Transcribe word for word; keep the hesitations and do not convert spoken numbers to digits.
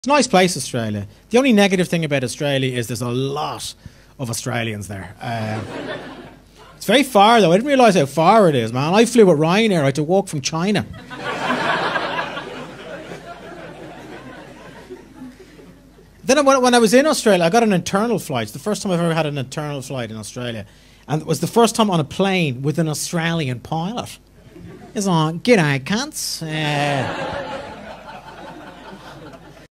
It's a nice place, Australia. The only negative thing about Australia is there's a lot of Australians there. Um, it's very far, though. I didn't realise how far it is, man. I flew with Ryanair. I had to walk from China. Then when I was in Australia, I got an internal flight. It's the first time I've ever had an internal flight in Australia. And it was the first time on a plane with an Australian pilot. It's like, g'day, cunts. Uh,